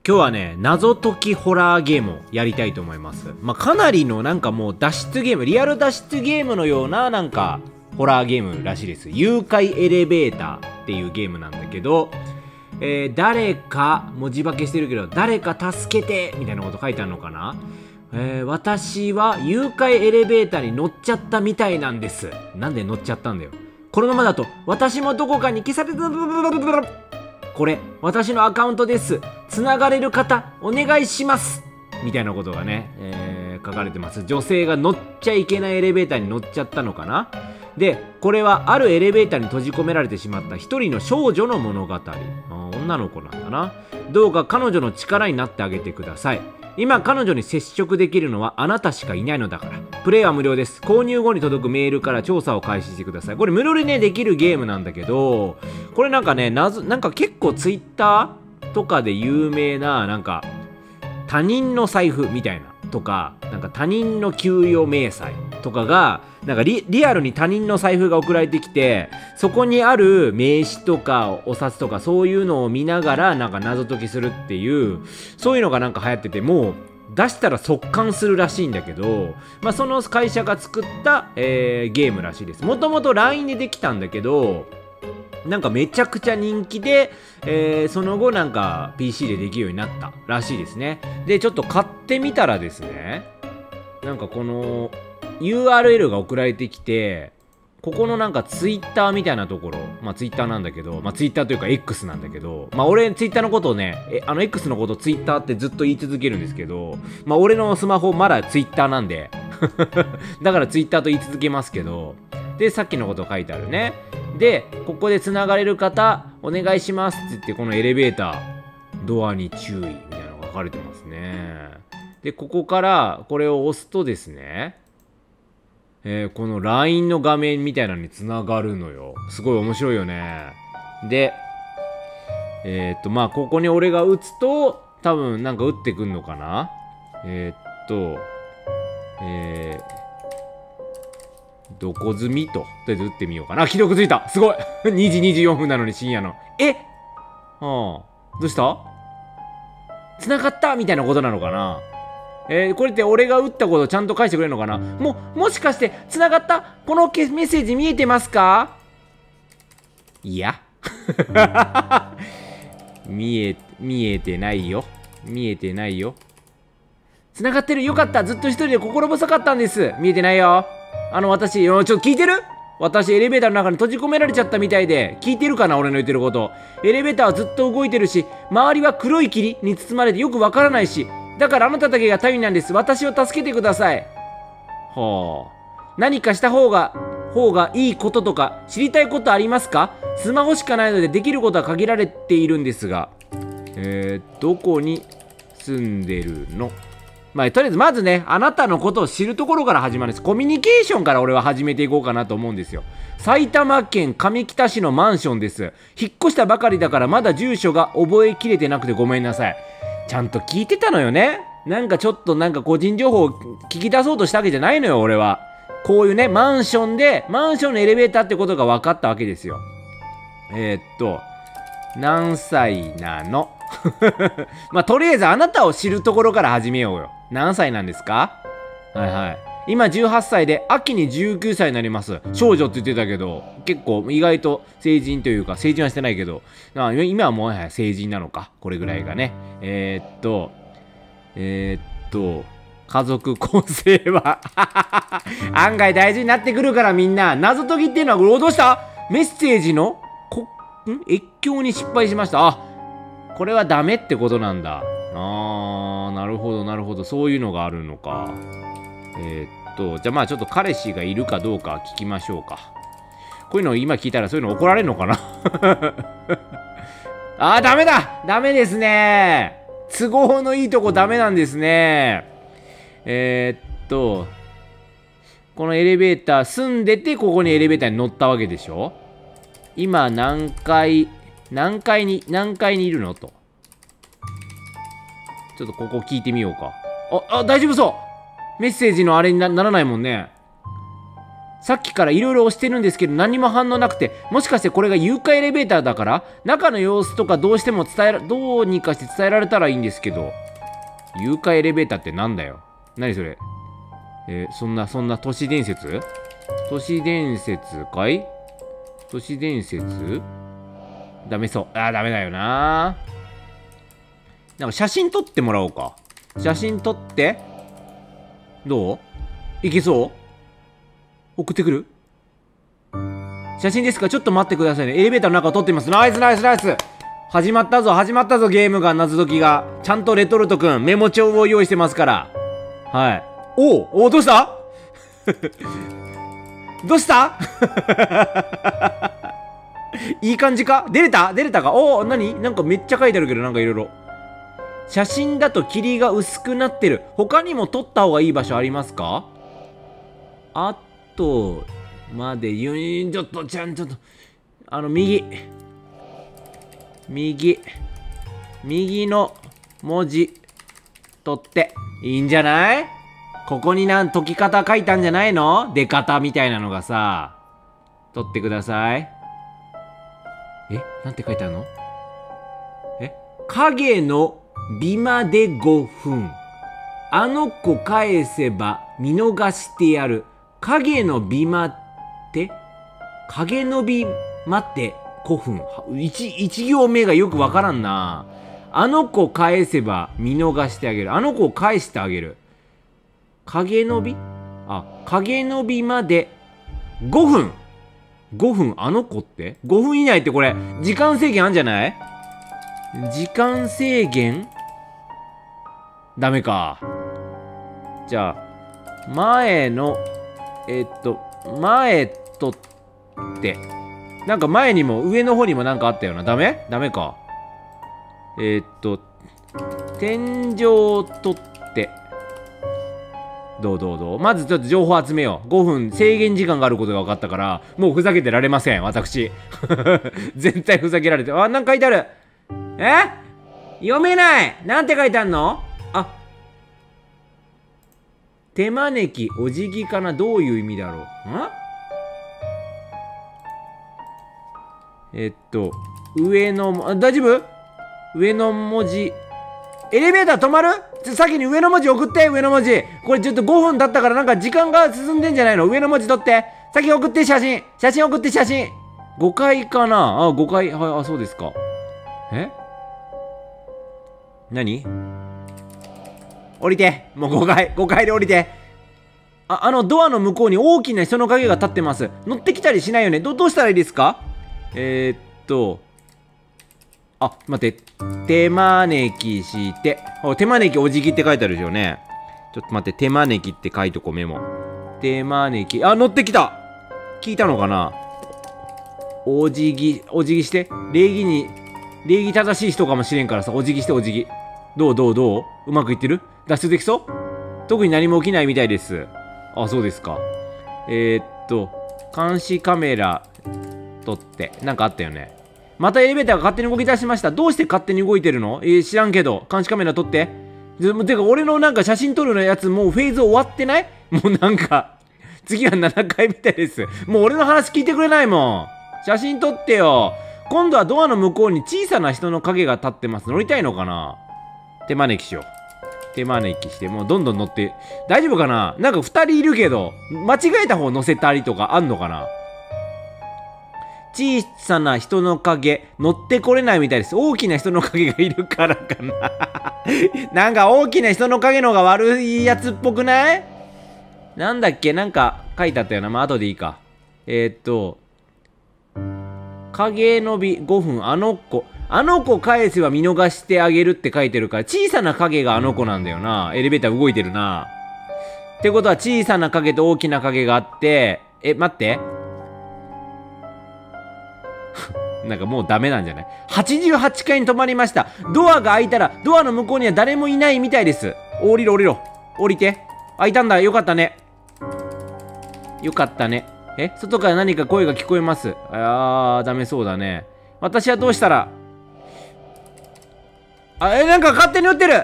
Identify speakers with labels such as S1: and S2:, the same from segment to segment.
S1: 今日はね、謎解きホラーゲームをやりたいと思います。かなりのなんかもう脱出ゲーム、リアル脱出ゲームのようななんかホラーゲームらしいです。誘拐エレベーターっていうゲームなんだけど、誰か、文字化けしてるけど、誰か助けてみたいなこと書いてあるのかな。私は誘拐エレベーターに乗っちゃったみたいなんです。なんで乗っちゃったんだよ。このままだと私もどこかに消された。これ私のアカウントです。つながれる方お願いしますみたいなことがね、書かれてます。女性が乗っちゃいけないエレベーターに乗っちゃったのかな。でこれはあるエレベーターに閉じ込められてしまった一人の少女の物語。女の子なんだな。どうか彼女の力になってあげてください。今彼女に接触できるのはあなたしかいないのだから。プレイは無料です。購入後に届くメールから調査を開始してください。これ無料でねできるゲームなんだけど、これなんかねなんか結構ツイッターとかで有名ななんか他人の財布みたいなとか、なんか他人の給与明細とかがなんかリアルに他人の財布が送られてきて、そこにある名刺とかお札とかそういうのを見ながらなんか謎解きするっていう、そういうのがなんか流行ってて、もう出したら速乾するらしいんだけど、その会社が作った、ゲームらしいです。もともと LINE でできたんだけど、なんかめちゃくちゃ人気で、その後なんか PC でできるようになったらしいですね。でちょっと買ってみたらですね、なんかこの URL が送られてきて、ここのなんかツイッターみたいなところ、ツイッターなんだけど、ツイッターというか X なんだけど、俺ツイッターのことをね、X のことをツイッターってずっと言い続けるんですけど、俺のスマホまだツイッターなんでだからツイッターと言い続けますけど、でさっきのこと書いてあるね。でここでつながれる方お願いしますって言って、このエレベータードアに注意みたいなのが書かれてますね。でここからこれを押すとですね、この LINE の画面みたいなのにつながるのよ。すごい面白いよね。でここに俺が打つと多分なんか打ってくんのかな。どこ済みとりあえず打ってみようかな。既読ついた。すごい2時24分なのに深夜の。どうした繋がったみたいなことなのかな。これって俺が打ったことちゃんと返してくれるのかな。もしかして繋がった、このメッセージ見えてますか。いや見えてないよ。見えてないよ。繋がってる。よかった。ずっと一人で心細かったんです。見えてないよ。私、ちょっと聞いてる？私エレベーターの中に閉じ込められちゃったみたいで、聞いてるかな俺の言ってること。エレベーターはずっと動いてるし、周りは黒い霧に包まれてよくわからないし、だからあなただけが頼りなんです。私を助けてください。何かした方がいいこととか知りたいことありますか？スマホしかないのでできることは限られているんですが、どこに住んでるの？とりあえずまずね、あなたのことを知るところから始まるんです。コミュニケーションから俺は始めていこうかなと思うんですよ。埼玉県上北市のマンションです。引っ越したばかりだからまだ住所が覚えきれてなくてごめんなさい。ちゃんと聞いてたのよね。なんかちょっとなんか個人情報を聞き出そうとしたわけじゃないのよ俺は。こういうね、マンションのエレベーターってことが分かったわけですよ。何歳なのとりあえずあなたを知るところから始めようよ。何歳なんですか？今18歳で秋に19歳になります。少女って言ってたけど、結構意外と成人というか、成人はしてないけど、今はもう成人なのか。これぐらいがね。家族構成は案外大事になってくるから、みんな謎解きっていうのはどうした？メッセージの越境に失敗しました。これはダメってことなんだ。なるほどなるほど、そういうのがあるのか。じゃあちょっと彼氏がいるかどうか聞きましょうか。こういうのを今聞いたらそういうの怒られるのかなダメだ、ダメですね。都合のいいとこダメなんですね。このエレベーター住んでて、ここにエレベーターに乗ったわけでしょ。今何階にいるのと。ちょっとここ聞いてみようか。大丈夫そう。メッセージのあれにならないもんね。 さっきからいろいろ押してるんですけど何も反応なくて、もしかしてこれが誘拐エレベーターだから中の様子とかどううにかして伝えられたらいいんですけど。誘拐エレベーターってなんだよ。何それ。そんな都市伝説かい？都市伝説ダメそう。ダメだよな。なんか写真撮ってもらおうか。写真撮って。どう？いけそう？送ってくる？写真ですか？ちょっと待ってくださいね。エレベーターの中を撮ってみます。ナイス。始まったぞ、ゲームが、謎解きが。ちゃんとレトルトくん、メモ帳を用意してますから。はい。お、どうしたどうしたいい感じか？出れたか？なんかめっちゃ書いてあるけど、なんかいろいろ。写真だと霧が薄くなってる。他にも撮った方がいい場所ありますか？あと、ちょっと、右の文字、取って、いいんじゃない？ここに解き方書いたんじゃないの？出方みたいなのがさ、取ってください。なんて書いてあるの？影の美まで5分。あの子返せば見逃してやる。影の美まって影の美待って5分。1行目がよくわからんな。あの子返せば見逃してあげる。あの子を返してあげる。影の美まで5分。5分、あの子って5分以内ってこれ、時間制限あんじゃない？時間制限ダメか。じゃあ、前取って。なんか前にも上の方にもなんかあったよな。ダメか。天井取って。どうまずちょっと情報集めよう。5分制限時間があることが分かったから、もうふざけてられません、私。絶対ふざけられて。なんか書いてある。読めない。なんて書いてあんの？手招き、お辞儀かな？どういう意味だろう？上の、大丈夫？上の文字。エレベーター止まる？先に上の文字送って、上の文字。これちょっと5分経ったからなんか時間が進んでんじゃないの？上の文字取って。先送って、写真送って、写真。5階かな？5階。はい、そうですか。何？降りて。もう5階で降りて。ドアの向こうに大きな人の影が立ってます。乗ってきたりしないよね。どうしたらいいですか？待って。手招きして。手招きお辞儀って書いてあるでしょうね。ちょっと待って。手招きって書いとこう、メモ。手招き。乗ってきた。聞いたのかな？お辞儀して。礼儀正しい人かもしれんからさ、お辞儀して、お辞儀。どう？うまくいってる？脱出できそう？特に何も起きないみたいです。そうですか。監視カメラ撮って。なんかあったよね。またエレベーターが勝手に動き出しました。どうして勝手に動いてるの？知らんけど。監視カメラ撮って。てか、俺のなんか写真撮るのやつ、もうフェーズ終わってない？もうなんか、次は7回みたいです。もう俺の話聞いてくれないもん。写真撮ってよ。今度はドアの向こうに小さな人の影が立ってます。乗りたいのかな？手招きしよう。手招きして、もうどんどん乗って。大丈夫かな？なんか2人いるけど、間違えた方乗せたりとかあんのかな？小さな人の影、乗ってこれないみたいです。大きな人の影がいるからかな。なんか大きな人の影の方が悪いやつっぽくない？なんだっけ？なんか書いてあったよな。後でいいか。影のび5分、あの子返せば見逃してあげるって書いてるから、小さな影があの子なんだよな。エレベーター動いてるな。ってことは小さな影と大きな影があって、待って。なんかもうダメなんじゃない？ 88 階に止まりました。ドアが開いたら、ドアの向こうには誰もいないみたいです。降りろ。降りて。開いたんだ。よかったね。外から何か声が聞こえます。ダメそうだね。私はどうしたら。なんか勝手に打ってる。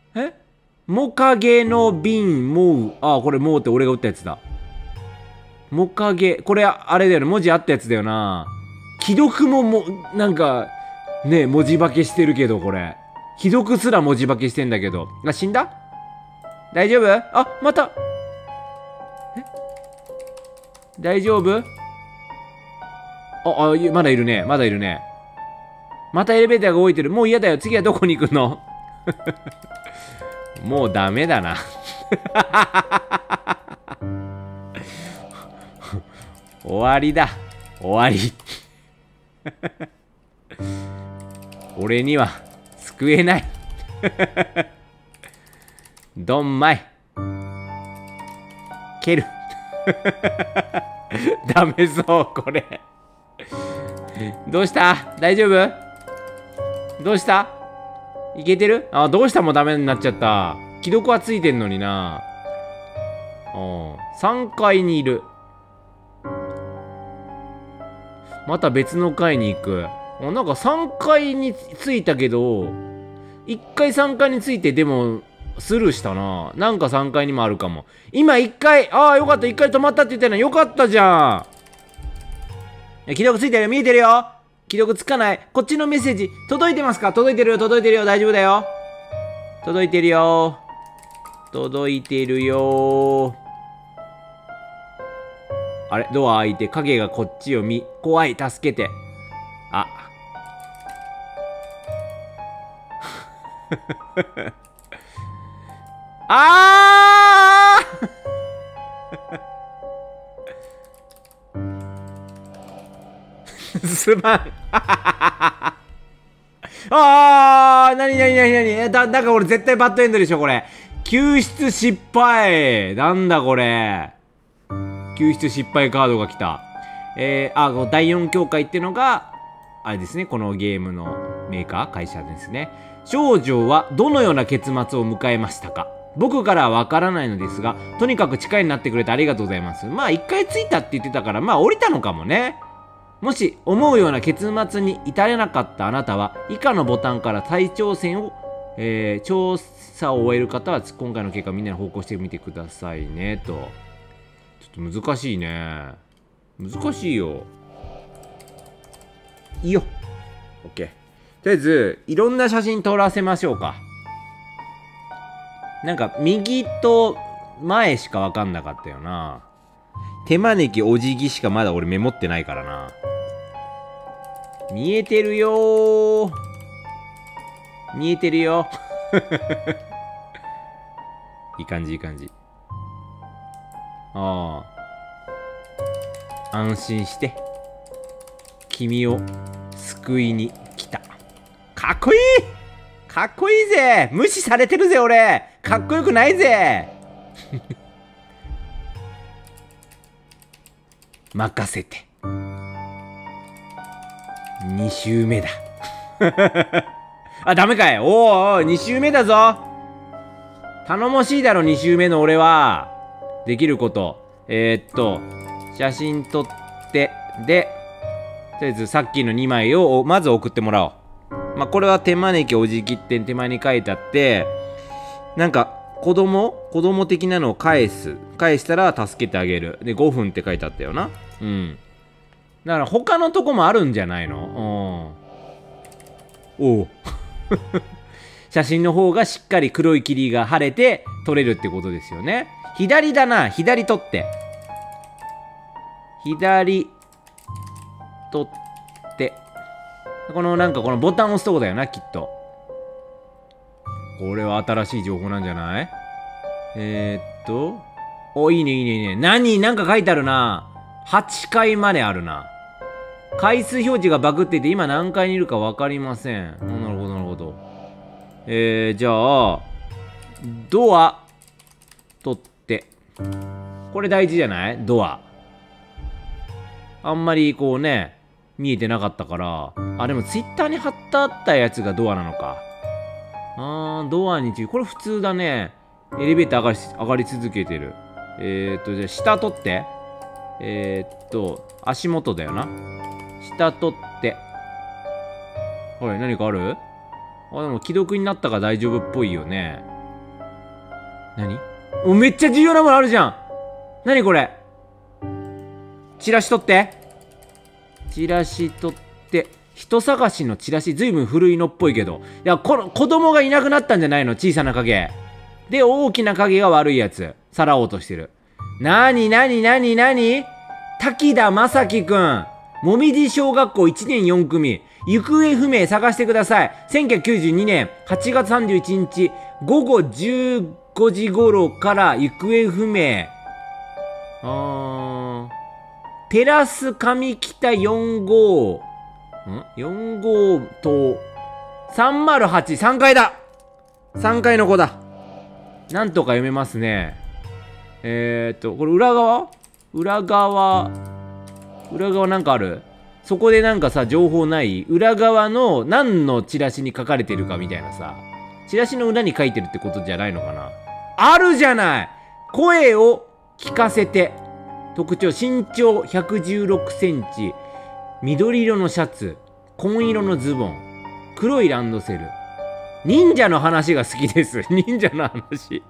S1: もかげの瓶、もう。これもうって俺が打ったやつだ。 もかげ。これ、あれだよね。文字あったやつだよな。既読もなんか、ね、文字化けしてるけど、これ。既読すら文字化けしてんだけど。あ、死んだ？大丈夫？あ、また。大丈夫？まだいるね。まだいるね。またエレベーターが動いてる。もう嫌だよ。次はどこに行くの？もうダメだな。終わりだ。終わり。俺には救えない。ドンマイ。蹴る。ダメそう、これ。どうした？大丈夫？どうした？いけてる？あ、どうしたもダメになっちゃった。既読はついてんのにな。3階にいる。また別の階に行く。なんか3階に着いたけど、1階3階に着いて、でも、スルーしたな。なんか3階にもあるかも。今1階、よかった。1階止まったって言ったのよかったじゃん。既読ついてるよ。見えてるよ。既読つかない。こっちのメッセージ、届いてますか？届いてるよ。届いてるよ。大丈夫だよ。届いてるよ。届いてるよ。あれ？ドア開いて、影がこっちを怖い。助けて。あ。すまん。なにだから俺絶対バッドエンドでしょ、これ。救出失敗。なんだこれ。救出失敗カードが来た。この第4協会っていうのが、あれですね、このゲームのメーカー、会社ですね。少女はどのような結末を迎えましたか？僕からはわからないのですが、とにかく近いになってくれてありがとうございます。まあ、一回着いたって言ってたから、まあ、降りたのかもね。もし、思うような結末に至れなかったあなたは、以下のボタンから再挑戦を、調査を終える方は、今回の結果みんなに報告してみてくださいね、と。ちょっと難しいね。難しいよ。いいよ。OK。とりあえず、いろんな写真撮らせましょうか。なんか、右と前しかわかんなかったよな。手招きお辞儀しかまだ俺メモってないからな。見えてるよー。見えてるよ。いい感じ、いい感じ。安心して。君を救いに来た。かっこいい！かっこいいぜ！無視されてるぜ、俺！かっこよくないぜ！任せて。2周目だ。あ、ダメかい。おー、2周目だぞ。頼もしいだろ、2周目の俺は。できること。写真撮って、で、とりあえずさっきの2枚をまず送ってもらおう。まあ、これは手招きお辞儀って手前に書いてあって、なんか、子供的なのを返したら助けてあげる。で、5分って書いてあったよな。うん。だから他のとこもあるんじゃないの？おう。写真の方がしっかり黒い霧が晴れて撮れるってことですよね。左だな。左撮って。左撮って。なんかこのボタンを押すとこだよな、きっと。これは新しい情報なんじゃない？お、いいね、いいね、いいね。なんか書いてあるな。8階まであるな。回数表示がバグってて今何階にいるか分かりません。なるほど、なるほど。じゃあ、ドア、取って。これ大事じゃない？ドア。あんまりこうね、見えてなかったから。あ、でもツイッターに貼ってあったやつがドアなのか。ドアに注意。これ普通だね。エレベーター上がり続けてる。じゃあ下取って。足元だよな。下取って。はい、何かある？でも既読になったから大丈夫っぽいよね。何？めっちゃ重要なものあるじゃん。何これ？ チラシ取って。チラシ取って。人探しのチラシ、ずいぶん古いのっぽいけど。いや、この子供がいなくなったんじゃないの？小さな影。で、大きな影が悪いやつ。さらおうとしてる。なに滝田正樹くん。もみじ小学校1年4組。行方不明探してください。1992年8月31日午後15時頃から行方不明。テラス上北4号。4号と308、3階だ。3階の子だ。なんとか読めますね。これ裏側なんかある？そこでなんかさ、情報ない？裏側の何のチラシに書かれてるかみたいなさ。チラシの裏に書いてるってことじゃないのかな？あるじゃない！声を聞かせて。特徴、身長116センチ。緑色のシャツ。紺色のズボン。黒いランドセル。忍者の話が好きです。忍者の話。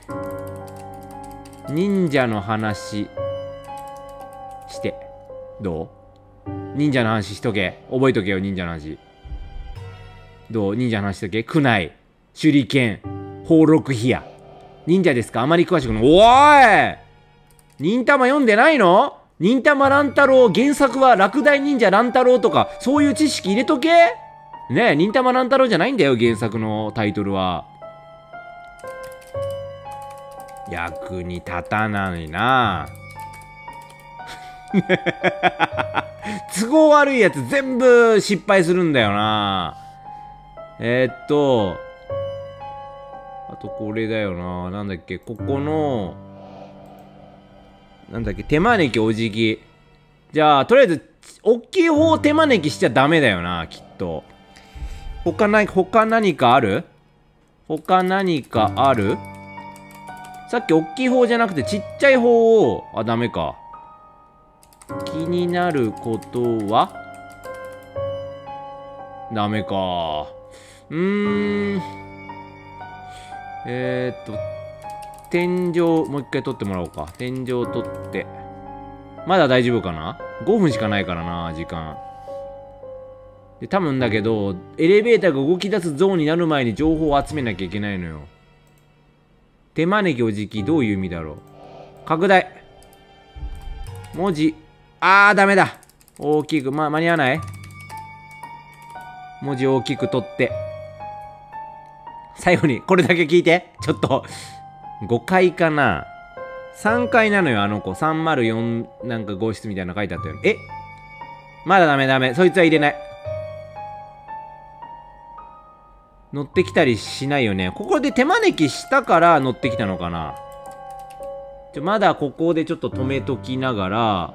S1: 忍者の話して。どう？忍者の話しとけ。覚えとけよ、忍者の話。どう？忍者の話しとけ。苦内、手裏剣、宝禄火矢。忍者ですか？あまり詳しくない。おーい！忍たま読んでないの？忍たま乱太郎、原作は落第忍者乱太郎とか、そういう知識入れとけ。ねえ、忍たま乱太郎じゃないんだよ、原作のタイトルは。役に立たないな。都合悪いやつ全部失敗するんだよな。あとこれだよな。なんだっけ、ここのなんだっけ、手招きお辞儀。じゃあとりあえず大きい方を手招きしちゃダメだよな、きっと。他何かある？他何かある？さっき大きい方じゃなくてちっちゃい方を、ダメか。気になることはダメか。天井もう一回取ってもらおうか。天井取ってまだ大丈夫かな。5分しかないからな、時間で。多分だけどエレベーターが動き出すゾーンになる前に情報を集めなきゃいけないのよ。手招きお辞儀、どういう意味だろう。拡大文字、ダメだ。大きく、間に合わない。文字大きく取って、最後にこれだけ聞いて。ちょっと5階かな、3階なのよ、あの子。304なんか号室みたいなの書いてあったよ。まだダメ。そいつは入れない。乗ってきたりしないよね。ここで手招きしたから乗ってきたのかな。まだここでちょっと止めときながら、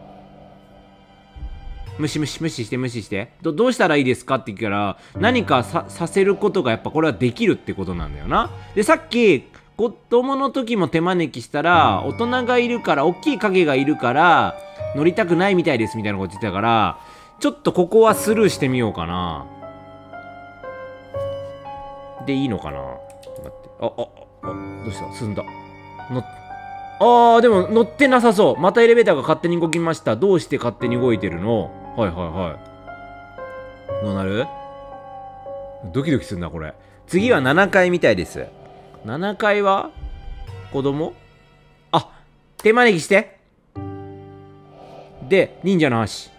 S1: 無視して。どうしたらいいですかって言ったら、何かさせることがやっぱこれはできるってことなんだよな。で、さっき子供の時も手招きしたら、大人がいるから、大きい影がいるから乗りたくないみたいですみたいなこと言ってたから、ちょっとここはスルーしてみようかな。でいいのかな。ちょっと待って。どうした？進んだ。でも乗ってなさそう。またエレベーターが勝手に動きました。どうして勝手に動いてるの？はい。どうなる？ドキドキするな、これ。次は7階みたいです。7階は子供？手招きして。で、忍者の話。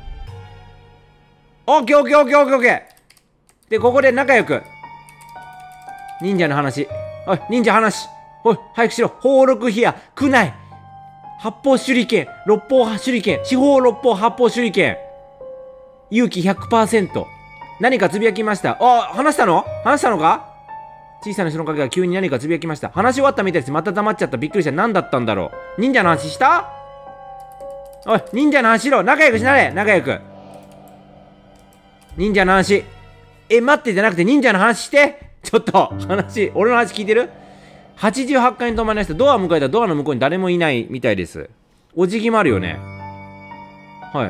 S1: オッケー。で、ここで仲良く。忍者の話。おい、忍者話。おい、早くしろ。宝禄火矢、苦内、発砲手裏剣、六方手裏剣、四方六方発砲手裏剣。勇気 100%。何かつぶやきました。話したのか？小さな人の影が急に何かつぶやきました。話し終わったみたいです。また黙っちゃった。びっくりした。何だったんだろう。忍者の話した？おい、忍者の話しろ。仲良くしなれ。仲良く。忍者の話。待ってじゃなくて忍者の話して。ちょっと、俺の話聞いてる？ 88 階に止まりました。ドアを迎えた。ドアの向こうに誰もいないみたいです。お辞儀もあるよね。はい。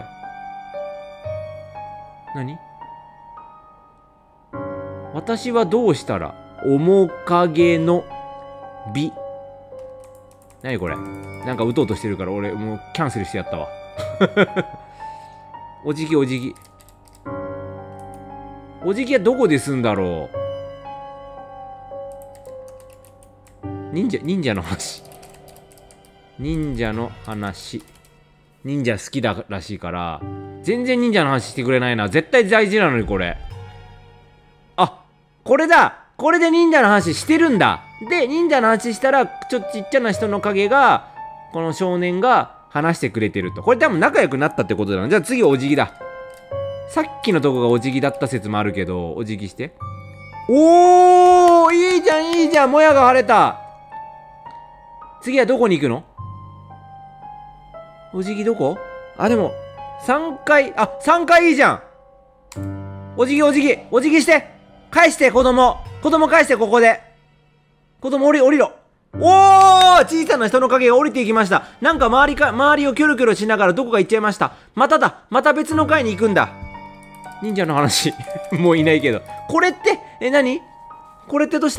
S1: 何？私はどうしたら面影の美。何これ？なんか打とうとしてるから俺もうキャンセルしてやったわ。 おじぎおじぎ。おじぎはどこで済んだろう。忍者の話。忍者の話。忍者好きだらしいから、全然忍者の話してくれないな。絶対大事なのに、これ。あ、これだ。これで忍者の話してるんだ。で、忍者の話したら、ちっちゃな人の影が、この少年が話してくれてると。これ多分仲良くなったってことだな。じゃあ次お辞儀だ。さっきのとこがお辞儀だった説もあるけど、お辞儀して。おー、いいじゃん、いいじゃん。もやが晴れた。次はどこに行くの？お辞儀どこ？あ、でも、3回、あ、3回いいじゃん。お辞儀、お辞儀、お辞儀して。返して、子供。子供返して、ここで。子供降りろ。おー、小さな人の影が降りていきました。なんか周りをキョロキョロしながらどこか行っちゃいました。まただ。また別の階に行くんだ。忍者の話。もういないけど。これって、何？これってどうした？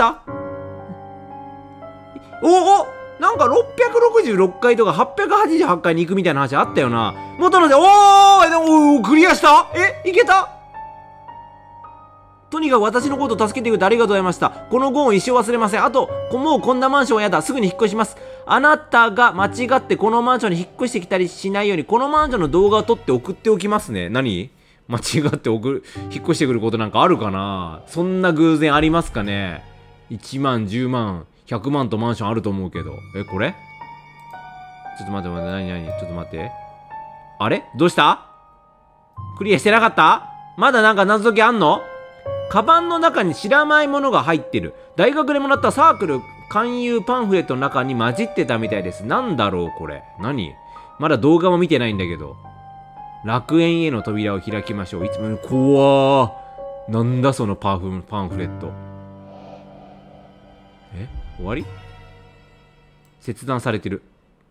S1: おなんか666回とか888回に行くみたいな話あったよな。元ので、クリアした？いけた？とにかく私のことを助けてくれてありがとうございました。このご恩を一生忘れません。あと、もうこんなマンションはやだ。すぐに引っ越します。あなたが間違ってこのマンションに引っ越してきたりしないように、このマンションの動画を撮って送っておきますね。何？間違って引っ越してくることなんかあるかな？そんな偶然ありますかね？ 1 万、10万、100万とマンションあると思うけど。これ？ちょっと待って、何？ちょっと待って。あれ？どうした？クリアしてなかった？まだなんか謎解きあんの？カバンの中に知らないものが入ってる。大学でもらったサークル勧誘パンフレットの中に混じってたみたいです。なんだろうこれ。何？まだ動画も見てないんだけど。楽園への扉を開きましょう。いつも怖ー。なんだそのパンフレット。終わり？切断されてる。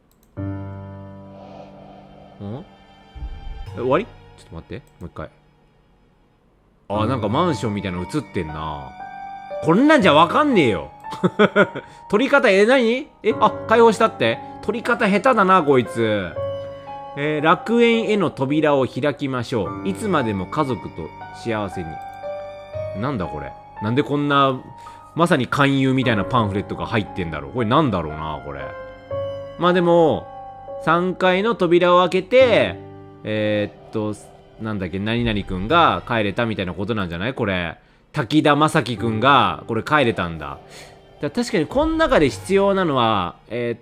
S1: 終わり？ちょっと待って。もう一回。なんかマンションみたいなの映ってんな。こんなんじゃわかんねえよ。取り方、何？解放したって？取り方下手だな、こいつ。楽園への扉を開きましょう。いつまでも家族と幸せに。なんだこれ。なんでこんな、まさに勧誘みたいなパンフレットが入ってんだろう。これなんだろうな、これ。まあでも、3階の扉を開けて、なんだっけ、何々くんが帰れたみたいなことなんじゃない？これ。滝田正樹くんが、これ帰れたんだ。確かに、この中で必要なのは、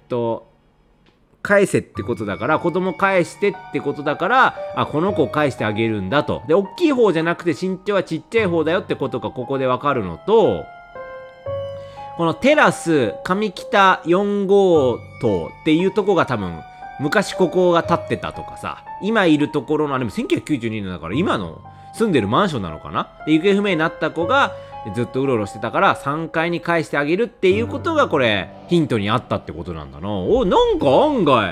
S1: 返せってことだから、子供返してってことだから、この子を返してあげるんだと。で、大きい方じゃなくて身長はちっちゃい方だよってことがここでわかるのと、このテラス上北4号棟っていうとこが多分、昔ここが建ってたとかさ、今いるところの、でも1992年だから今の住んでるマンションなのかな？で、行方不明になった子がずっとうろうろしてたから3階に返してあげるっていうことがこれヒントにあったってことなんだな。なんか案外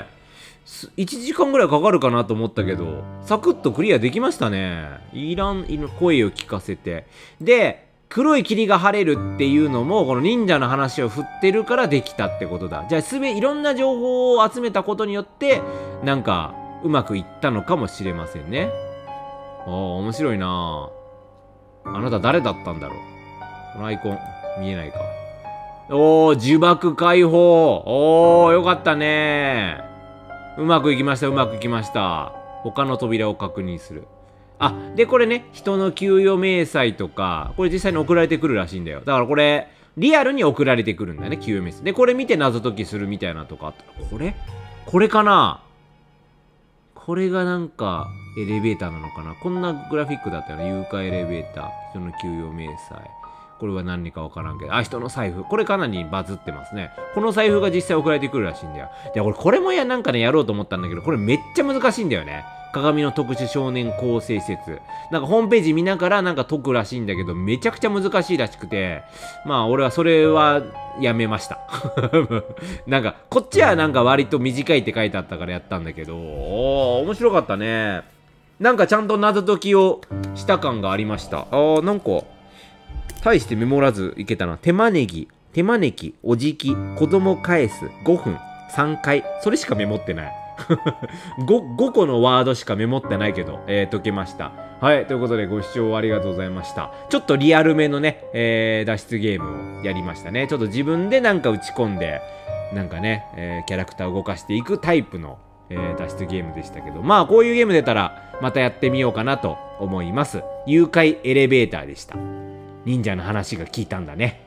S1: 1時間ぐらいかかるかなと思ったけど、サクッとクリアできましたね。声を聞かせて。で、黒い霧が晴れるっていうのも、この忍者の話を振ってるからできたってことだ。じゃあいろんな情報を集めたことによって、なんか、うまくいったのかもしれませんね。面白いなあなた誰だったんだろう。このアイコン、見えないか。呪縛解放。よかったね。うまくいきました、うまくいきました。他の扉を確認する。で、これね、人の給与明細とか、これ実際に送られてくるらしいんだよ。だからこれ、リアルに送られてくるんだね、給与明細。で、これ見て謎解きするみたいなとかあったら、これかな？これがなんか、エレベーターなのかな？こんなグラフィックだったよね。誘拐エレベーター、人の給与明細。これは何かわからんけど、人の財布。これかなりバズってますね。この財布が実際送られてくるらしいんだよ。で、これもなんかね、やろうと思ったんだけど、これめっちゃ難しいんだよね。鏡の特殊少年構成説。なんかホームページ見ながらなんか解くらしいんだけど、めちゃくちゃ難しいらしくて、まあ俺はそれはやめました。なんか、こっちはなんか割と短いって書いてあったからやったんだけど、面白かったね。なんかちゃんと謎解きをした感がありました。なんか、大してメモらずいけたな。手招き、おじき、子供返す、5分、3回。それしかメモってない。 5個のワードしかメモってないけど、解けました。はい、ということでご視聴ありがとうございました。ちょっとリアルめのね、脱出ゲームをやりましたね。ちょっと自分でなんか打ち込んで、なんかね、キャラクターを動かしていくタイプの、脱出ゲームでしたけど、まあこういうゲーム出たらまたやってみようかなと思います。誘拐エレベーターでした。忍者の話が聞いたんだね。